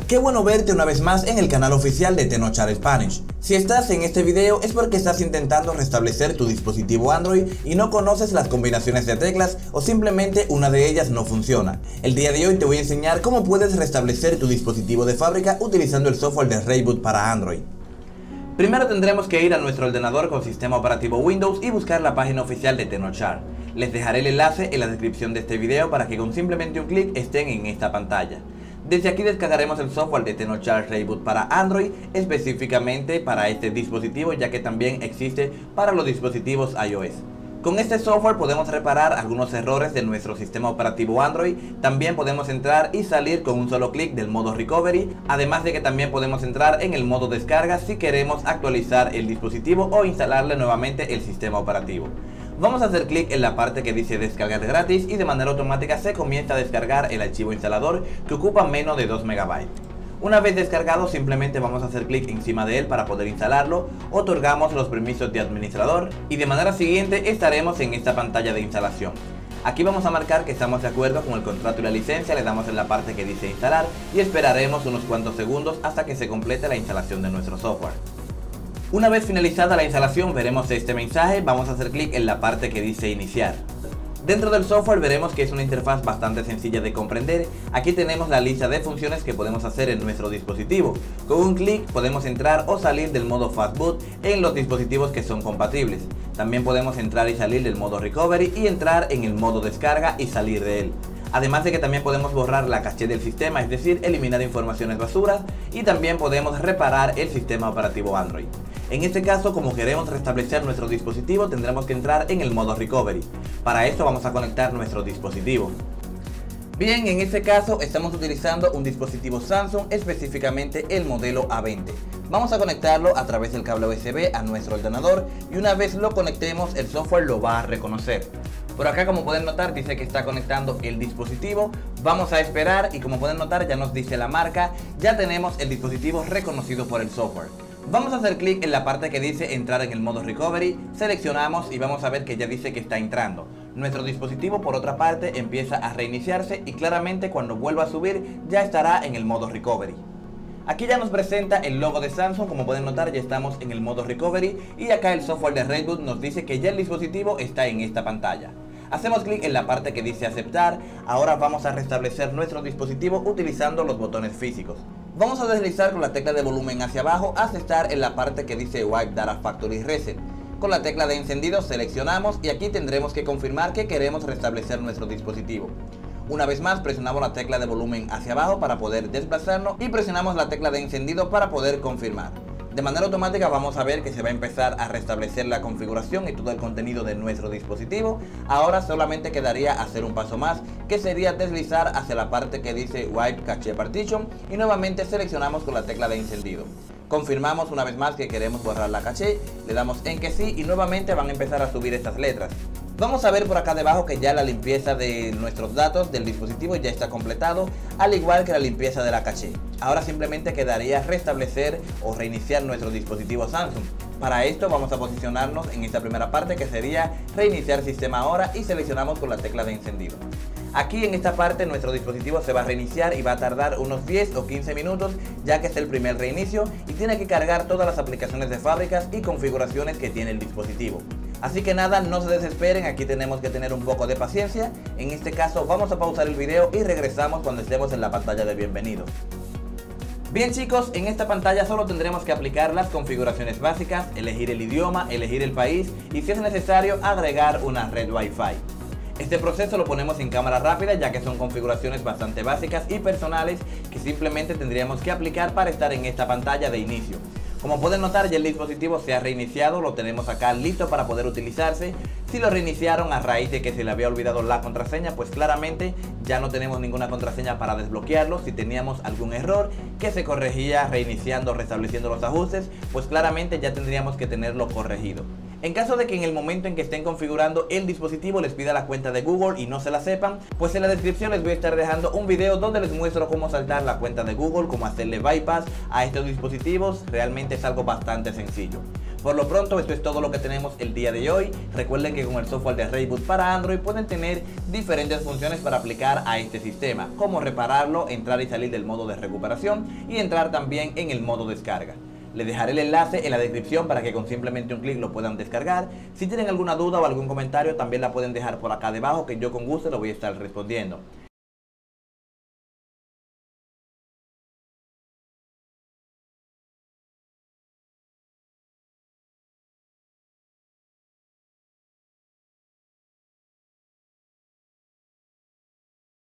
Qué bueno verte una vez más en el canal oficial de Tenochar Spanish. Si estás en este video es porque estás intentando restablecer tu dispositivo Android y no conoces las combinaciones de teclas o simplemente una de ellas no funciona. El día de hoy te voy a enseñar cómo puedes restablecer tu dispositivo de fábrica utilizando el software de Rayboot para Android. Primero tendremos que ir a nuestro ordenador con sistema operativo Windows y buscar la página oficial de Tenochar. Les dejaré el enlace en la descripción de este video para que con simplemente un clic estén en esta pantalla. Desde aquí descargaremos el software de Tenochar Rayboot para Android, específicamente para este dispositivo, ya que también existe para los dispositivos iOS. Con este software podemos reparar algunos errores de nuestro sistema operativo Android. También podemos entrar y salir con un solo clic del modo Recovery, además de que también podemos entrar en el modo descarga si queremos actualizar el dispositivo o instalarle nuevamente el sistema operativo. Vamos a hacer clic en la parte que dice descargar gratis y de manera automática se comienza a descargar el archivo instalador, que ocupa menos de 2 MB. Una vez descargado simplemente vamos a hacer clic encima de él para poder instalarlo, otorgamos los permisos de administrador y de manera siguiente estaremos en esta pantalla de instalación. Aquí vamos a marcar que estamos de acuerdo con el contrato y la licencia, le damos en la parte que dice instalar y esperaremos unos cuantos segundos hasta que se complete la instalación de nuestro software. Una vez finalizada la instalación veremos este mensaje, vamos a hacer clic en la parte que dice iniciar. Dentro del software veremos que es una interfaz bastante sencilla de comprender. Aquí tenemos la lista de funciones que podemos hacer en nuestro dispositivo. Con un clic podemos entrar o salir del modo Fastboot en los dispositivos que son compatibles. También podemos entrar y salir del modo Recovery y entrar en el modo descarga y salir de él. Además de que también podemos borrar la caché del sistema, es decir, eliminar informaciones basuras, y también podemos reparar el sistema operativo Android. En este caso, como queremos restablecer nuestro dispositivo, tendremos que entrar en el modo Recovery. Para esto vamos a conectar nuestro dispositivo. Bien, en este caso estamos utilizando un dispositivo Samsung, específicamente el modelo A20. Vamos a conectarlo a través del cable USB a nuestro ordenador y una vez lo conectemos el software lo va a reconocer. Por acá, como pueden notar, dice que está conectando el dispositivo. Vamos a esperar y como pueden notar ya nos dice la marca, ya tenemos el dispositivo reconocido por el software. Vamos a hacer clic en la parte que dice entrar en el modo Recovery, seleccionamos y vamos a ver que ya dice que está entrando. Nuestro dispositivo por otra parte empieza a reiniciarse y claramente cuando vuelva a subir ya estará en el modo Recovery. Aquí ya nos presenta el logo de Samsung, como pueden notar ya estamos en el modo Recovery y acá el software de Rayboot nos dice que ya el dispositivo está en esta pantalla. Hacemos clic en la parte que dice aceptar. Ahora vamos a restablecer nuestro dispositivo utilizando los botones físicos. Vamos a deslizar con la tecla de volumen hacia abajo hasta estar en la parte que dice Wipe Data Factory Reset. Con la tecla de encendido seleccionamos y aquí tendremos que confirmar que queremos restablecer nuestro dispositivo. Una vez más presionamos la tecla de volumen hacia abajo para poder desplazarnos y presionamos la tecla de encendido para poder confirmar. De manera automática vamos a ver que se va a empezar a restablecer la configuración y todo el contenido de nuestro dispositivo. Ahora solamente quedaría hacer un paso más, que sería deslizar hacia la parte que dice Wipe Cache Partition y nuevamente seleccionamos con la tecla de encendido. Confirmamos una vez más que queremos borrar la caché, le damos en que sí y nuevamente van a empezar a subir estas letras. Vamos a ver por acá debajo que ya la limpieza de nuestros datos del dispositivo ya está completado, al igual que la limpieza de la caché. Ahora simplemente quedaría restablecer o reiniciar nuestro dispositivo Samsung. Para esto vamos a posicionarnos en esta primera parte que sería reiniciar sistema ahora y seleccionamos con la tecla de encendido. Aquí en esta parte nuestro dispositivo se va a reiniciar y va a tardar unos 10 o 15 minutos ya que es el primer reinicio y tiene que cargar todas las aplicaciones de fábricas y configuraciones que tiene el dispositivo. Así que nada, no se desesperen, aquí tenemos que tener un poco de paciencia. En este caso vamos a pausar el video y regresamos cuando estemos en la pantalla de bienvenido. Bien chicos, en esta pantalla solo tendremos que aplicar las configuraciones básicas, elegir el idioma, elegir el país y si es necesario agregar una red Wi-Fi. Este proceso lo ponemos en cámara rápida ya que son configuraciones bastante básicas y personales que simplemente tendríamos que aplicar para estar en esta pantalla de inicio. Como pueden notar ya el dispositivo se ha reiniciado, lo tenemos acá listo para poder utilizarse. Si lo reiniciaron a raíz de que se le había olvidado la contraseña, pues claramente ya no tenemos ninguna contraseña para desbloquearlo. Si teníamos algún error que se corregía reiniciando o restableciendo los ajustes, pues claramente ya tendríamos que tenerlo corregido. En caso de que en el momento en que estén configurando el dispositivo les pida la cuenta de Google y no se la sepan, pues en la descripción les voy a estar dejando un video donde les muestro cómo saltar la cuenta de Google, cómo hacerle bypass a estos dispositivos. Realmente es algo bastante sencillo. Por lo pronto, esto es todo lo que tenemos el día de hoy. Recuerden que con el software de Rayboot para Android pueden tener diferentes funciones para aplicar a este sistema, como repararlo, entrar y salir del modo de recuperación y entrar también en el modo descarga. Les dejaré el enlace en la descripción para que con simplemente un clic lo puedan descargar. Si tienen alguna duda o algún comentario, también la pueden dejar por acá debajo, que yo con gusto lo voy a estar respondiendo.